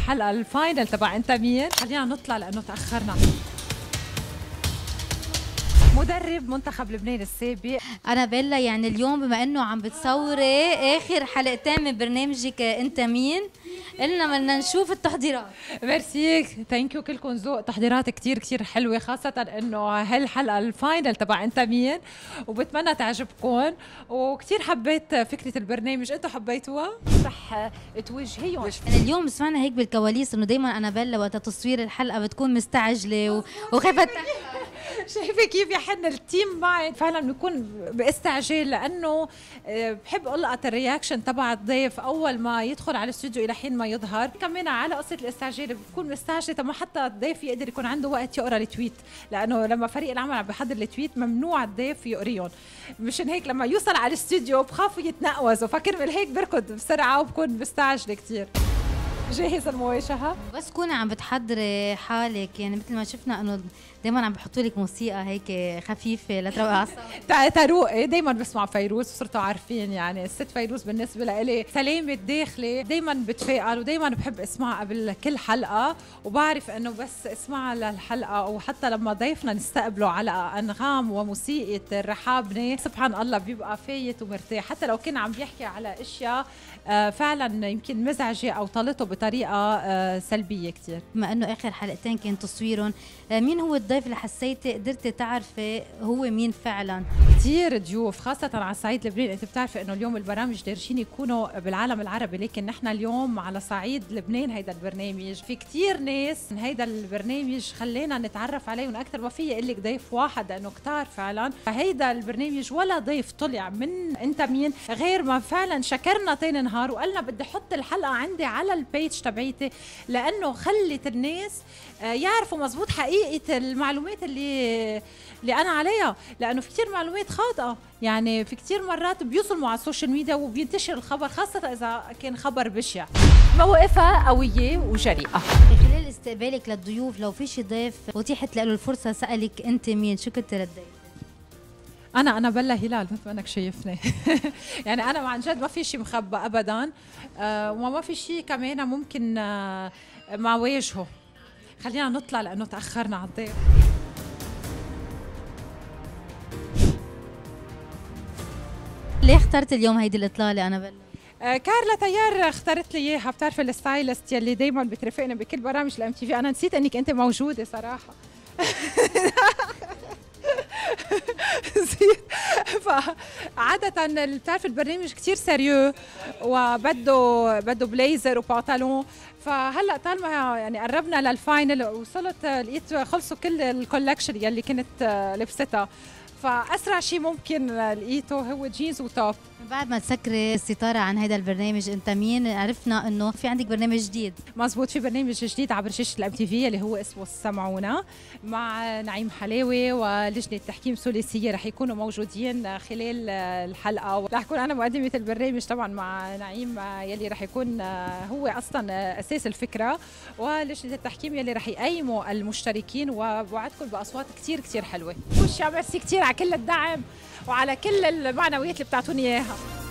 الحلقة الفاينل تبع انت مين. خلينا نطلع لانه تأخرنا. مدرب منتخب لبنان السابق أنا بيلا، يعني اليوم بما إنه عم بتصوري آخر حلقتين من برنامجك أنت مين، قلنا بدنا نشوف التحضيرات. ميرسي، ثانك يو، كلكم ذوق، تحضيرات كتير كتير حلوة، خاصة إنه هالحلقة الفاينل تبع أنت مين، وبتمنى تعجبكم. وكتير حبيت فكرة البرنامج، أنتوا حبيتوها؟ رح توجهيهم. يعني اليوم سمعنا هيك بالكواليس إنه دايما أنا بيلا وقت تصوير الحلقة بتكون مستعجلة وخايفة. شايفه كيف يحن التيم معي فعلا بنكون باستعجال، لانه بحب القط الرياكشن تبع الضيف اول ما يدخل على الاستوديو الى حين ما يظهر. كمان على قصه الاستعجال بكون مستعجله ما حتى الضيف يقدر يكون عنده وقت يقرا التويت، لانه لما فريق العمل عم بيحضر التويت ممنوع الضيف يقريهم. مشان هيك لما يوصل على الاستوديو بخافوا يتنقوزوا، فكرمال هيك بركض بسرعه وبكون مستعجله كثير. جاهز المواجهه؟ بس كوني عم بتحضري حالك، يعني مثل ما شفنا انه دائما عم بحطوا لك موسيقى هيك خفيفه لتروق اعصابك. تروقي. دايما بسمع فيروز، وصرتوا عارفين يعني الست فيروز بالنسبه لإلي سلامه داخلي، دايما بتفائل ودايما بحب اسمعها قبل كل حلقه، وبعرف انه بس اسمعها للحلقه وحتى لما ضيفنا نستقبله على انغام وموسيقى الرحابنه سبحان الله بيبقى فايت ومرتاح، حتى لو كان عم بيحكي على اشياء فعلا يمكن مزعجه او طالته بطريقه سلبيه كثير. بما انه اخر حلقتين كان تصويرهم، مين هو الضيف اللي حسيتي قدرتي تعرفي هو مين فعلا؟ كثير ضيوف خاصة على صعيد لبنان، انت بتعرفي انه اليوم البرامج دارجين يكونوا بالعالم العربي، لكن نحن اليوم على صعيد لبنان هيدا البرنامج في كثير ناس من هيدا البرنامج خلينا نتعرف عليهم اكثر. ما في اقول لك ضيف واحد لانه كتار فعلا. فهيدا البرنامج ولا ضيف طلع من انت مين غير ما فعلا شكرنا تاني نهار وقالنا بدي احط الحلقة عندي على البيج تبعيتي، لانه خلت الناس يعرفوا مزبوط حقيقة المعلومات اللي انا عليها، لانه في كثير معلومات خاطئه، يعني في كثير مرات بيوصلوا على السوشيال ميديا وبينتشر الخبر خاصه اذا كان خبر بشع. مواقفها قويه وجريئه. خلال استقبالك للضيوف لو في شي ضيف اتيحت له الفرصه سالك انت مين، شو كنت رديتي؟ انا بلا هلال مثل ما انك شايفني. يعني انا عن جد ما في شيء مخبى ابدا، وما في شيء كمان ممكن ما واجهه. خلينا نطلع لانه تاخرنا على الضيف. ليه اخترت اليوم هيدي الاطلاله انا بلا؟ كارلا تيار اختارت لي اياها، بتعرفي الستايلست يلي دائما بترافقني بكل برامج الام تي في. انا نسيت انك انت موجوده صراحه. فعادة بتعرف البرنامج كتير سيريو وبده بليزر وبنطلون، فهلا طالما يعني قربنا للفاينل وصلت لقيت خلصوا كل الكولكشن يلي كنت لبستها، فاسرع شيء ممكن لقيته هو جينز وتوب. بعد ما تسكري الستاره عن هذا البرنامج انت مين، عرفنا انه في عندك برنامج جديد. مزبوط، في برنامج جديد عبر شاشه الام تي في اللي هو اسمه سمعونا مع نعيم حلاوي ولجنه تحكيم ثلاثيه، رح يكونوا موجودين خلال الحلقه، رح اكون انا مقدمه البرنامج طبعا مع نعيم يلي رح يكون هو اصلا اساس الفكره، ولجنه التحكيم يلي رح يقيموا المشتركين، وبوعدكم باصوات كثير كثير حلوه. وش ميرسي كثير على كل الدعم وعلى كل المعنويات اللي بتعطوني اياها.